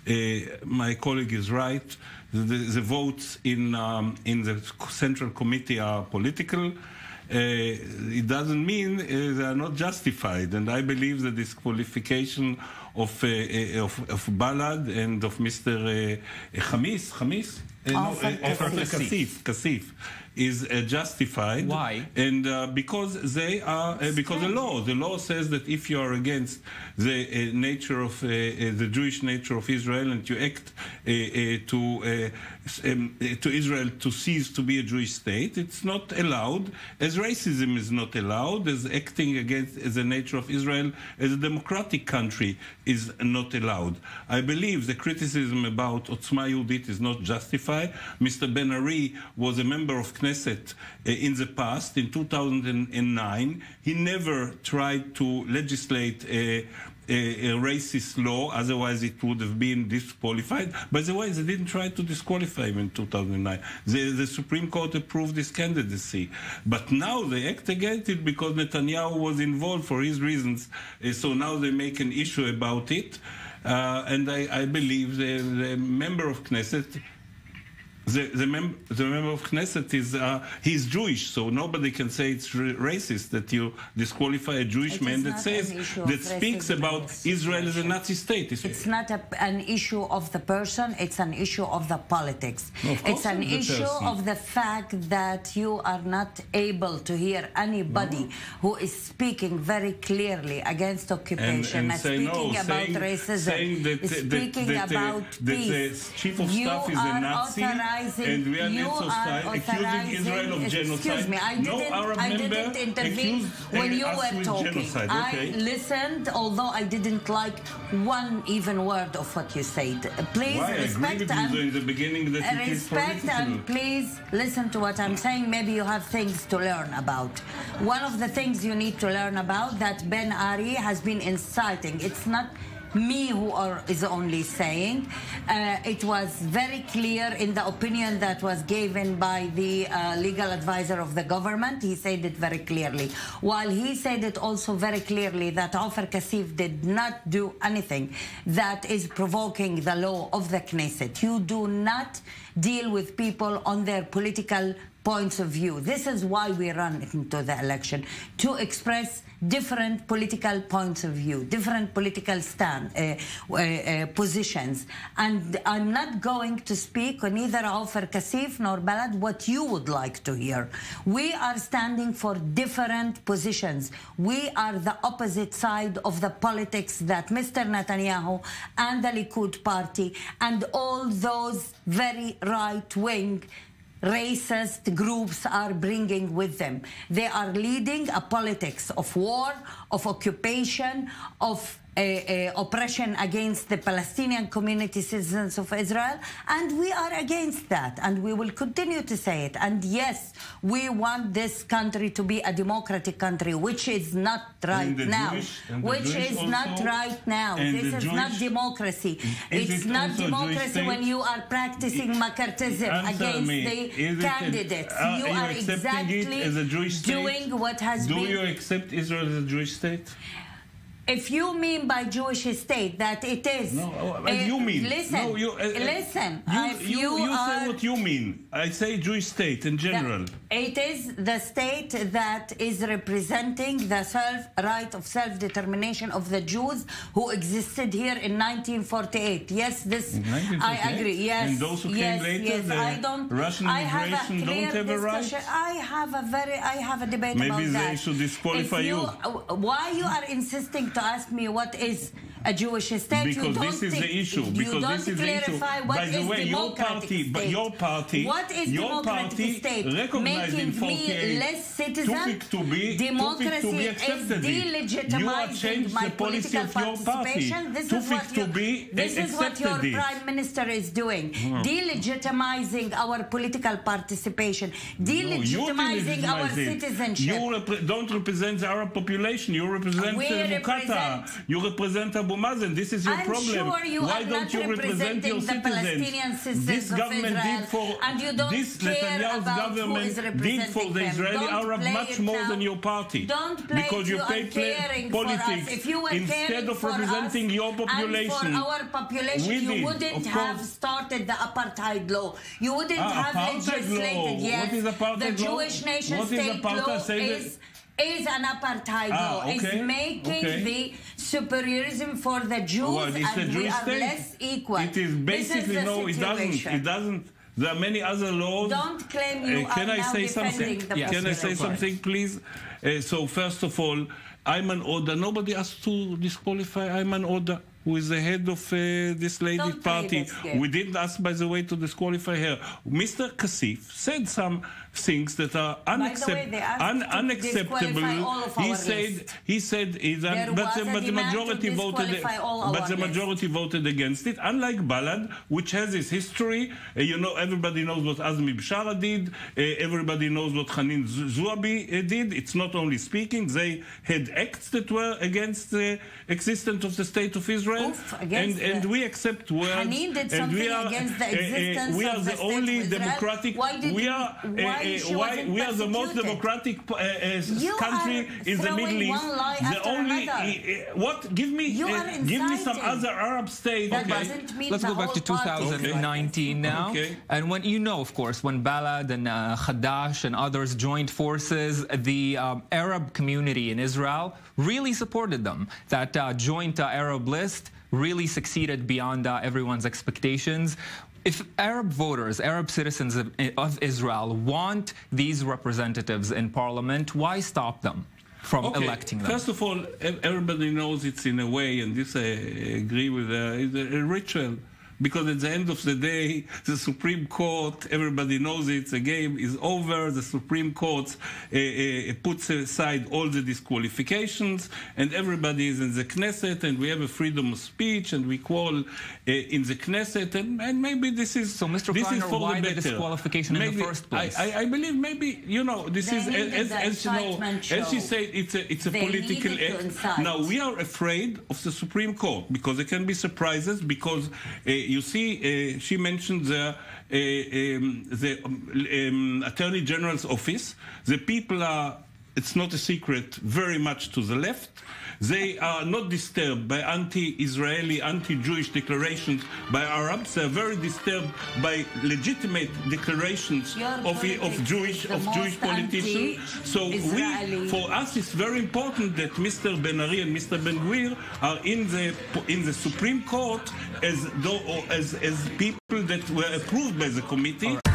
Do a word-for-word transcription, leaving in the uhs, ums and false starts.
my colleague is right. The, the votes in, um, in the Central Committee are political. Uh, it doesn't mean uh, they are not justified, and I believe the disqualification of, uh, of, of Balad and of Mister Uh, Khamis, Khamis? Uh, no, uh, Ofer Cassif, Cassif is uh, justified. Why? And uh, because they are, uh, because the law, the law says that if you are against the uh, nature of uh, uh, the Jewish nature of Israel and you act uh, uh, to uh, um, uh, to Israel to cease to be a Jewish state, it's not allowed. As racism is not allowed, as acting against as the nature of Israel as a democratic country is not allowed. I believe the criticism about Otzma Yehudit is not justified. Mister Ben-Ari was a member of Knesset uh, in the past, in two thousand nine. He never tried to legislate a, a, a racist law, otherwise it would have been disqualified. By the way, they didn't try to disqualify him in two thousand nine. The, the Supreme Court approved his candidacy. But now they act against it because Netanyahu was involved for his reasons. Uh, so now they make an issue about it. Uh, and I, I believe the, the member of Knesset, The, the, mem the member of Knesset is uh, he's Jewish, so nobody can say it's racist that you disqualify a Jewish man that says that speaks about Israel as a Nazi state. It's, it's not a, an issue of the person; it's an issue of the politics. No, of it's an issue person. of the fact that you are not able to hear anybody no. who is speaking very clearly against occupation, and, and and say speaking no, about saying, racism, saying that, speaking that, that, about that, peace. That the chief of you staff is a Nazi. And we are not society accusing Israel of genocide. Excuse me, I didn't, no Arab I member didn't intervene when you were talking. Okay. I listened, although I didn't like one even word of what you said. Please Why? respect I and in the beginning that it respect is and please listen to what I'm saying. Maybe you have things to learn about. One of the things you need to learn about that Ben-Ari has been inciting. It's not me who are, is only saying. Uh, it was very clear in the opinion that was given by the uh, legal advisor of the government. He said it very clearly. While he said it also very clearly that Ofer Cassif did not do anything that is provoking the law of the Knesset. You do not deal with people on their political points of view. This is why we run into the election, to express different political points of view, different political stand, uh, uh, uh, positions. And I'm not going to speak on either Ofer Cassif nor Balad what you would like to hear. We are standing for different positions. We are the opposite side of the politics that Mister Netanyahu and the Likud party and all those very right-wing racist groups are bringing with them. They are leading a politics of war, of occupation, of uh, uh, oppression against the Palestinian community, citizens of Israel, and we are against that, and we will continue to say it. And yes, we want this country to be a democratic country, which is not right now. Jewish, which is also, not right now. This is Jewish, not democracy. It's it not democracy when you are practicing McCarthyism against me. the is candidates. It, uh, you are exactly as a Jewish state? doing what has Do been... Do you accept Israel as a Jewish state? If you mean by Jewish state that it is... No, what uh, you mean? Listen, no, you, uh, listen. You, if you, you, you are, say what you mean. I say Jewish state in general. The, it is the state that is representing the self right of self-determination of the Jews who existed here in nineteen forty-eight. Yes, this... I agree, yes. And those who yes, came later, yes, the I don't, Russian I have immigration a clear don't have a right? discussion. I have a very... I have a debate Maybe about that. Maybe they should disqualify you, you. Why you are insisting to ask me what is a Jewish state? Because you don't this is the issue. You because don't this is the issue. What By the is way, your party, state? but your party, what is your democratic party state? recognized in Making me less citizen. To be, democracy to be accepted. is delegitimizing my political participation. This is what you, be this is what your it. prime minister is doing. Oh. Delegitimizing our political participation. Delegitimizing no, our citizenship. You rep don't represent the Arab population. You represent uh, Qatar. You represent Abu Mazen. This is your I'm problem. Sure you Why are don't not you represent your the citizens? Palestinian citizens This of government Israel, did for and you don't this care Netanyahu's about government who is did for the them. Israeli Don't Arab play much it more now. than your party. Don't play because it. you You play are caring politics for us. If you were instead caring of for representing us your population. and for our population, we you did, wouldn't have started the apartheid law. You wouldn't ah, have legislated. Law. Yes, what is apartheid the law? Jewish nation what state is apartheid? law Say is. is an apartheid ah, law. Okay. It's making okay. the superiorism for the Jews, well, and we are state. less equal. It is basically, is no, it doesn't. It doesn't. There are many other laws. Don't claim you uh, can are I now say defending something? the yes. Can I say something, please? Uh, so, first of all, Ayman Oda, nobody asked to disqualify Ayman Oda, who is the head of uh, this lady Don't party. We didn't ask, by the way, to disqualify her. Mister Cassif said some things that are unaccept way, un unacceptable. He said list. he said is un but, the, but the majority voted but the majority list. voted against it. Unlike Balad, which has its history, uh, you know, everybody knows what Azmi Bishara did. Uh, everybody knows what Hanin Zouabi uh, did. It's not only speaking; they had acts that were against the existence of the state of Israel, Oof, and and we accept words. Hanin did and we something are against the existence uh, uh, we are of the, the only state of democratic. Why did we are you, why uh, uh, why we are the most democratic uh, uh, country in the Middle East. The only uh, what? Give me uh, give me some other Arab state. Okay. Let's go back to two thousand nineteen okay. now. Okay. And when you know, of course, when Balad and uh, Hadash and others joined forces, the um, Arab community in Israel really supported them. That uh, joint uh, Arab list really succeeded beyond uh, everyone's expectations. If Arab voters, Arab citizens of, of Israel want these representatives in parliament, why stop them from okay. electing them? First of all, everybody knows it's in a way, and this I agree with, uh, is a, a ritual. Because at the end of the day, the Supreme Court, everybody knows it, the game is over. The Supreme Court uh, uh, puts aside all the disqualifications, and everybody is in the Knesset, and we have a freedom of speech, and we call uh, in the Knesset, and, and maybe this is so, Mister This Kleiner, is for why the, the disqualification maybe, in the first place? I, I, I believe maybe you know this they is as, as you know as you said it's a it's a they political act. Now we are afraid of the Supreme Court because there can be surprises because. Uh, You see, uh, she mentioned the, uh, um, the um, Attorney General's office. The people are, it's not a secret, very much to the left. They are not disturbed by anti-Israeli, anti-Jewish declarations by Arabs. They are very disturbed by legitimate declarations of, of Jewish of Jewish politicians. So we, for us, it's very important that Mister Ben-Ari and Mister Ben-Gvir are in the in the Supreme Court as though as as people that were approved by the committee.